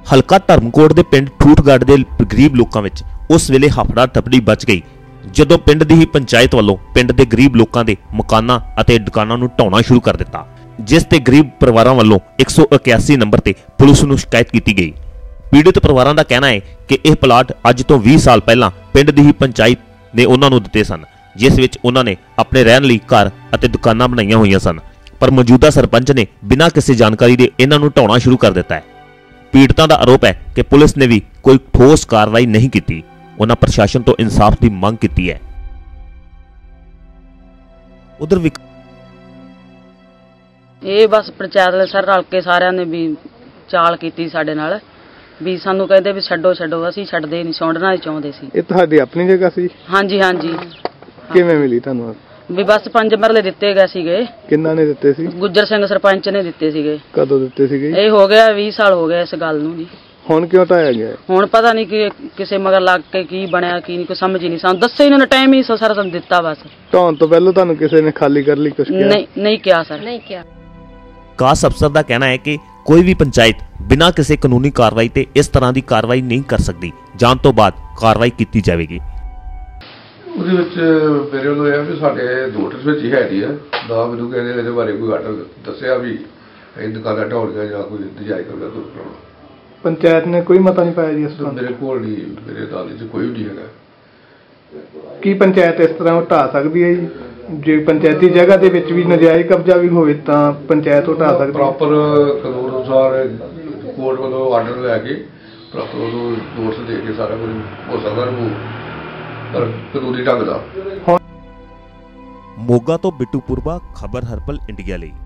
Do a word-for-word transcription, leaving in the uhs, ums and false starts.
ਹਲਕਾ ਧਰਮਕੋਟ ਦੇ ਪਿੰਡ ਠੂਠਗੜ੍ਹ ਦੇ ਗਰੀਬ ਲੋਕਾਂ ਵਿੱਚ ਉਸ ਵੇਲੇ ਹਫੜਾ ਟੱਪੜੀ ਬਚ ਗਈ ਜਦੋਂ ਪਿੰਡ ਦੀ ਹੀ ਪੰਚਾਇਤ ਵੱਲੋਂ ਪਿੰਡ ਦੇ ਗਰੀਬ ਲੋਕਾਂ ਦੇ ਮਕਾਨਾਂ ਅਤੇ ਦੁਕਾਨਾਂ ਨੂੰ ਢਾਉਣਾ ਸ਼ੁਰੂ ਕਰ ਦਿੱਤਾ, ਜਿਸ ਤੇ ਗਰੀਬ ਪਰਿਵਾਰਾਂ ਵੱਲੋਂ ਇੱਕ ਸੌ ਇਕਿਆਸੀ ਨੰਬਰ ਤੇ ਪੁਲਿਸ ਨੂੰ ਸ਼ਿਕਾਇਤ ਕੀਤੀ ਗਈ। ਪੀੜਤ ਪਰਿਵਾਰਾਂ ਦਾ ਕਹਿਣਾ ਹੈ ਕਿ ਇਹ ਪਲਾਟ ਅੱਜ ਤੋਂ ਵੀਹ ਸਾਲ ਪਹਿਲਾਂ ਪਿੰਡ ਦੀ ਹੀ ਪੰਚਾਇਤ ਨੇ ਉਹਨਾਂ ਨੂੰ ਦਿੱਤੇ ਸਨ, ਜਿਸ ਵਿੱਚ ਉਹਨਾਂ ਨੇ ਆਪਣੇ ਰਹਿਣ ਲਈ ਘਰ ਅਤੇ ਦੁਕਾਨਾਂ ਬਣਾਈਆਂ ਹੋਈਆਂ ਸਨ, ਪਰ ਮੌਜੂਦਾ ਸਰਪੰਚ ਨੇ ਬਿਨਾਂ ਕਿਸੇ ਜਾਣਕਾਰੀ ਦੇ ਇਹਨਾਂ ਨੂੰ ਢਾਉਣਾ ਸ਼ੁਰੂ ਕਰ ਦਿੱਤਾ ਹੈ। ਪੀੜਤਾਂ ਦਾ ਆਰੋਪ ਹੈ ਕਿ ਪੁਲਿਸ ਨੇ ਵੀ ਕੋਈ ਠੋਸ ਕਾਰਵਾਈ ਨਹੀਂ ਕੀਤੀ। ਉਹਨਾਂ ਪ੍ਰਸ਼ਾਸਨ ਤੋਂ ਇਨਸਾਫ ਦੀ ਮੰਗ ਕੀਤੀ ਹੈ। ਉਧਰ ਵੀ ਇਹ ਬਸ ਪੰਚਾਇਤ ਦੇ ਸਰ ਰਲ ਕੇ ਸਾਰਿਆਂ ਨੇ ਵੀ ਚਾਲ ਕੀਤੀ ਸਾਡੇ ਨਾਲ, ਵੀ ਸਾਨੂੰ ਕਹਿੰਦੇ ਵੀ ਛੱਡੋ ਛੱਡੋ, ਅਸੀਂ ਛੱਡਦੇ ਨਹੀਂ, ਛੋੜਨਾ ਹੀ ਚਾਹੁੰਦੇ ਸੀ। ਇਹ ਤੁਹਾਡੀ ਆਪਣੀ ਜਗ੍ਹਾ ਸੀ? ਹਾਂਜੀ ਹਾਂਜੀ। ਕਿਵੇਂ ਮਿਲੀ ਤੁਹਾਨੂੰ? ਵੀ ਬਸ ਪੰਜ ਮਰਲੇ ਦਿੱਤੇ ਗਏ ਸੀਗੇ। ਕਿੰਨਾ ਨੇ ਦਿੱਤੇ ਸੀ? ਗੁੱਜਰ ਸਿੰਘ ਸਰਪੰਚ ਨੇ ਦਿੱਤੇ ਸੀਗੇ। ਕਦੋਂ ਦਿੱਤੇ ਸੀਗੇ? ਇਹ ਹੋ ਗਿਆ ਵੀਹ ਸਾਲ ਹੋ ਗਏ ਇਸ ਗੱਲ ਨੂੰ ਜੀ। ਹੁਣ ਕਿਉਂ ਢਾਇਆ ਗਿਆ? ਹੁਣ ਪਤਾ ਨਹੀਂ ਕਿ ਕਿਸੇ ਮਗਰ ਲੱਗ ਕੇ ਕੀ ਬਣਿਆ ਕੀ ਨਹੀਂ, ਕੋਈ ਸਮਝ ਹੀ ਨਹੀਂ। ਸਾਨੂੰ ਦੱਸਿਆ ਇਹਨਾਂ ਨੇ, ਟਾਈਮ ਹੀ ਸਾਰਾ ਸਾਨੂੰ ਦਿੱਤਾ ਬਸ। ਢਾਉਣ ਤੋਂ ਪਹਿਲਾਂ ਤੁਹਾਨੂੰ ਕਿਸੇ ਨੇ ਖਾਲੀ ਕਰ ਲਈ ਕੁਝ ਕਿਹਾ? ਨਹੀਂ ਨਹੀਂ ਕਿਹਾ ਸਰ, ਨਹੀਂ ਕਿਹਾ। ਕਾਸ ਅਫਸਰ ਦਾ ਕਹਿਣਾ ਹੈ ਕਿ ਕੋਈ ਵੀ ਪੰਚਾਇਤ ਬਿਨਾਂ ਕਿਸੇ ਕਾਨੂੰਨੀ ਕਾਰਵਾਈ ਤੇ ਇਸ ਤਰ੍ਹਾਂ ਦੀ ਕਾਰਵਾਈ ਨਹੀਂ ਕਰ ਸਕਦੀ। ਜਾਣ ਤੋਂ ਬਾਅਦ ਕਾਰਵਾਈ ਕੀਤੀ ਜਾਵੇਗੀ। ਉਹਦੇ ਵਿੱਚ ਮੇਰੇ ਵੱਲੋਂ ਇਹ ਵੀ ਸਾਡੇ ਨੋਟਿਸ ਵਿੱਚ ਹੀ ਹੈ ਨਹੀਂ ਆ ਨਾ, ਮੈਨੂੰ ਕਹਿੰਦੇ ਇਹਦੇ ਬਾਰੇ ਕੋਈ ਆਰਡਰ ਦੱਸਿਆ ਵੀ ਇਹ ਦੁਕਾਨਾਂ ਢਾਉਣ ਗਿਆ ਜਾਂ ਕੋਈ ਨਜਾਇਜ਼ ਕਬਜ਼ਾ ਦੂਰ ਕਰਾਉਣਾ। ਪੰਚਾਇਤ ਨੇ ਕੋਈ ਮਤਾ ਨਹੀਂ ਪਾਇਆ ਜੀ ਇਸ ਤਰ੍ਹਾਂ? ਮੇਰੇ ਕੋਲ ਨਹੀਂ, ਮੇਰੇ ਅਦਾਲਤ 'ਚ ਕੋਈ ਵੀ ਨਹੀਂ ਹੈਗਾ। ਕੀ ਪੰਚਾਇਤ ਇਸ ਤਰ੍ਹਾਂ ਢਾ ਸਕਦੀ ਹੈ ਜੀ? ਜੇ ਪੰਚਾਇਤੀ ਜਗ੍ਹਾ ਦੇ ਵਿੱਚ ਵੀ ਨਜਾਇਜ਼ ਕਬਜ਼ਾ ਵੀ ਹੋਵੇ ਤਾਂ ਪੰਚਾਇਤ ਢਾ ਸਕਦੀ ਹੈ? ਪ੍ਰੋਪਰ ਕਾਨੂੰਨ ਅਨੁਸਾਰ ਕੋਰਟ ਵੱਲੋਂ ਆਰਡਰ ਲੈ ਕੇ ਪ੍ਰੋਪਰ ਉਹਨੂੰ ਨੋਟਿਸ ਦੇ ਕੇ ਸਾਰਾ ਕੁਝ ਹੋ ਸਕਦਾ ਨੂੰ, ਪਰ ਕਾਨੂੰਨੀ ਢੰਗ ਦਾ। ਮੋਗਾ ਤੋਂ ਬਿੱਟੂ ਪੁਰਬਾ, ਖਬਰ ਹਰਪਲ ਇੰਡੀਆ ਲਈ।